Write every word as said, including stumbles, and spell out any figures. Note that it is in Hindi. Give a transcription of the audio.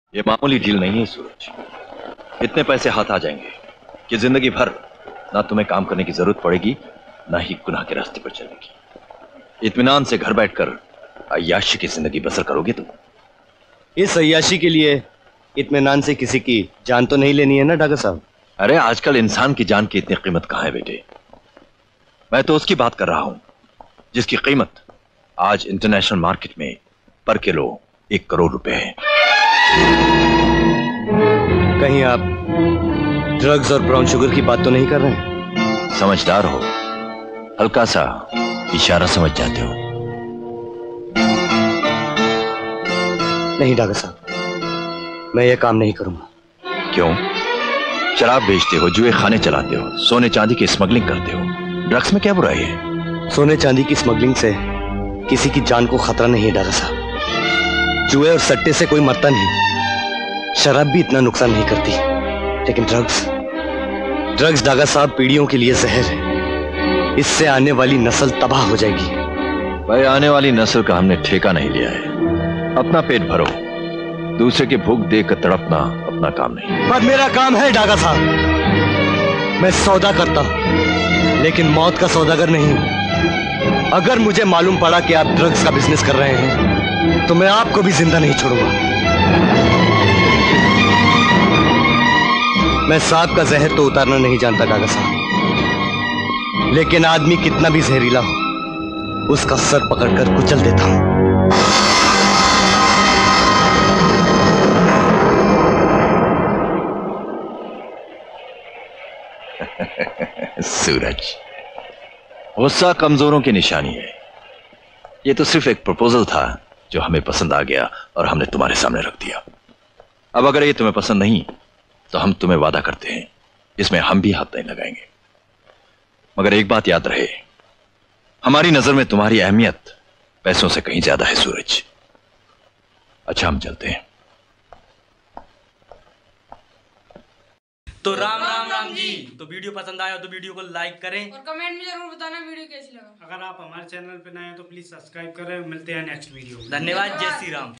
ये मामूली डील नहीं है सूरज। इतने पैसे हाथ आ जाएंगे कि जिंदगी भर ना तुम्हें काम करने की जरूरत पड़ेगी, ना ही गुनाह के रास्ते पर चलने की। इत्मीनान से घर बैठकर अय्याशी की जिंदगी बसर करोगे तुम। इस अय्याशी के लिए इत्मीनान से किसी की जान तो नहीं लेनी है ना डागा साहब? अरे आजकल इंसान की जान की इतनी कीमत कहां है बेटे। मैं तो उसकी बात कर रहा हूं जिसकी कीमत आज इंटरनेशनल मार्केट में पर किलो एक करोड़ रुपए है। कहीं आप ड्रग्स और ब्राउन शुगर की बात तो नहीं कर रहे हैं? समझदार हो, हल्का सा इशारा समझ जाते हो। नहीं डागा साहब, मैं ये काम नहीं करूंगा। क्यों? शराब बेचते हो, जुए खाने चलाते हो, सोने चांदी की स्मगलिंग करते हो, ड्रग्स में क्या बुराई है? सोने चांदी की स्मगलिंग से किसी की जान को खतरा नहीं है डागा साहब। जुए और सट्टे से कोई मरता नहीं, शराब भी इतना नुकसान नहीं करती, लेकिन ड्रग्स ड्रग्स डागा साहब पीढ़ियों के लिए जहर है। इससे आने वाली नस्ल तबाह हो जाएगी। भाई आने वाली नस्ल का हमने ठेका नहीं लिया है। अपना पेट भरो, दूसरे की भूख देख कर तड़पना अपना काम नहीं। पर मेरा काम है डागा साहब। मैं सौदा करता हूं, लेकिन मौत का सौदागर नहीं हूं। अगर मुझे मालूम पड़ा कि आप ड्रग्स का बिजनेस कर रहे हैं तो मैं आपको भी जिंदा नहीं छोड़ूंगा। मैं सांप का जहर तो उतारना नहीं जानता डागा साहब, लेकिन आदमी कितना भी जहरीला हो उसका सर पकड़कर कुचल देता हूं। सूरज, गुस्सा कमजोरों की निशानी है। यह तो सिर्फ एक प्रपोजल था जो हमें पसंद आ गया और हमने तुम्हारे सामने रख दिया। अब अगर ये तुम्हें पसंद नहीं तो हम तुम्हें वादा करते हैं इसमें हम भी हाथ नहीं लगाएंगे। मगर एक बात याद रहे, हमारी नजर में तुम्हारी अहमियत पैसों से कहीं ज्यादा है सूरज। अच्छा हम चलते हैं। तो राम राम राम जी। तो वीडियो पसंद आया तो वीडियो को लाइक करें और कमेंट में जरूर बताना वीडियो कैसी लगा। अगर आप हमारे चैनल पे नए हैं तो प्लीज सब्सक्राइब करें। मिलते हैं नेक्स्ट वीडियो में। धन्यवाद। जय श्री राम।